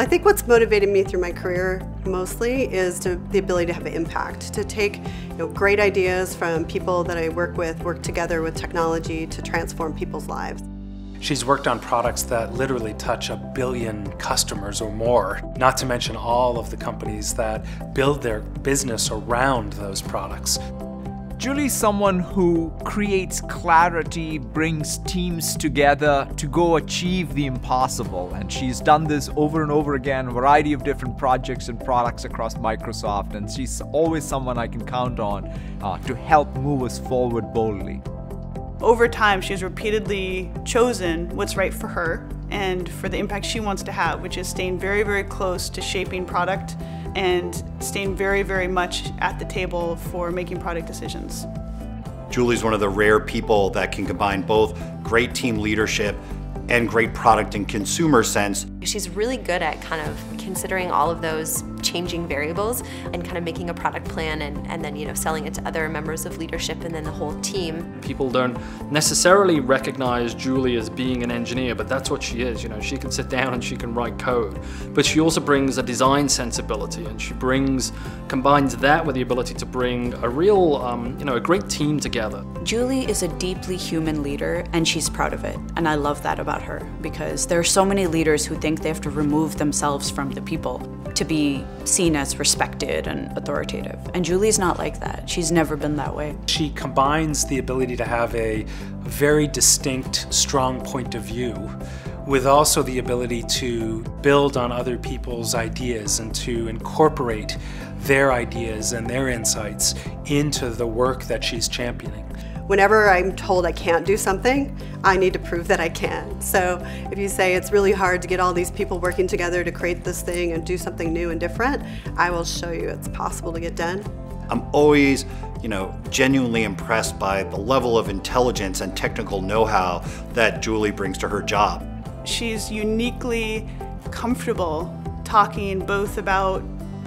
think what's motivated me through my career mostly is the ability to have an impact, to take great ideas from people that I work with, work together with technology to transform people's lives. She's worked on products that literally touch 1 billion customers or more, not to mention all of the companies that build their business around those products. Julie's someone who creates clarity, brings teams together to go achieve the impossible. And she's done this over and over again, a variety of different projects and products across Microsoft. And she's always someone I can count on to help move us forward boldly. Over time, she's repeatedly chosen what's right for her and for the impact she wants to have, which is staying very, very close to shaping product and staying very, very much at the table for making product decisions. Julie's one of the rare people that can combine both great team leadership and great product and consumer sense. She's really good at kind of considering all of those changing variables and kind of making a product plan and then selling it to other members of leadership and then the whole team. People don't necessarily recognize Julie as being an engineer, but that's what she is. She can sit down and she can write code, but she also brings a design sensibility, and she combines that with the ability to bring a real, a great team together. Julie is a deeply human leader, and she's proud of it, and I love that about her, because there are so many leaders who think they have to remove themselves from the people to be seen as respected and authoritative. And Julie's not like that. She's never been that way. She combines the ability to have a very distinct, strong point of view with also the ability to build on other people's ideas and to incorporate their ideas and their insights into the work that she's championing. Whenever I'm told I can't do something, I need to prove that I can. So if you say it's really hard to get all these people working together to create this thing and do something new and different, I will show you it's possible to get done. I'm always, genuinely impressed by the level of intelligence and technical know-how that Julie brings to her job. She's uniquely comfortable talking both about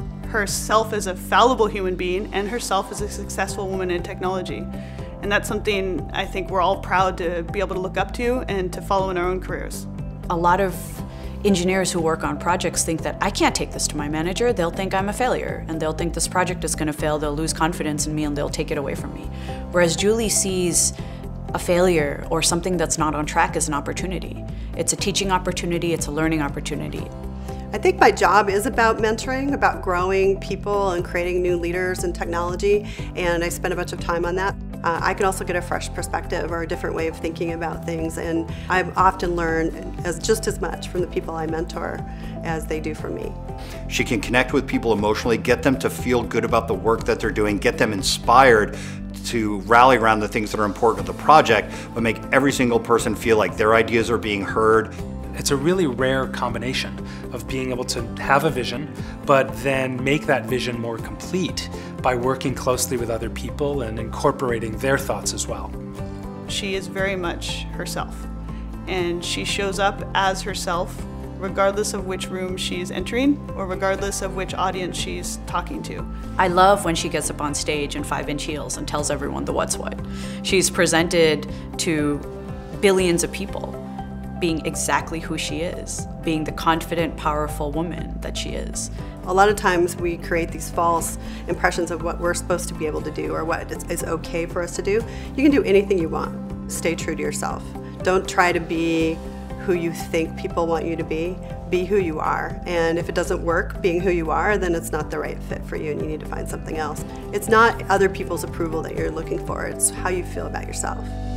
herself as a fallible human being and herself as a successful woman in technology. And that's something I think we're all proud to be able to look up to and to follow in our own careers. A lot of engineers who work on projects think that I can't take this to my manager, they'll think I'm a failure, and they'll think this project is going to fail, they'll lose confidence in me, and they'll take it away from me. Whereas Julie sees a failure or something that's not on track as an opportunity. It's a teaching opportunity, it's a learning opportunity. I think my job is about mentoring, about growing people and creating new leaders in technology, and I spend a bunch of time on that. I can also get a fresh perspective or a different way of thinking about things, and I often learn just as much from the people I mentor as they do from me. She can connect with people emotionally, get them to feel good about the work that they're doing, get them inspired to rally around the things that are important to the project, but make every single person feel like their ideas are being heard. It's a really rare combination of being able to have a vision, but then make that vision more complete by working closely with other people and incorporating their thoughts as well. She is very much herself, and she shows up as herself regardless of which room she's entering or regardless of which audience she's talking to. I love when she gets up on stage in 5-inch heels and tells everyone the what's what. She's presented to billions of people being exactly who she is, being the confident, powerful woman that she is. A lot of times we create these false impressions of what we're supposed to be able to do or what is okay for us to do. You can do anything you want. Stay true to yourself. Don't try to be who you think people want you to be. Be who you are. And if it doesn't work being who you are, then it's not the right fit for you and you need to find something else. It's not other people's approval that you're looking for, it's how you feel about yourself.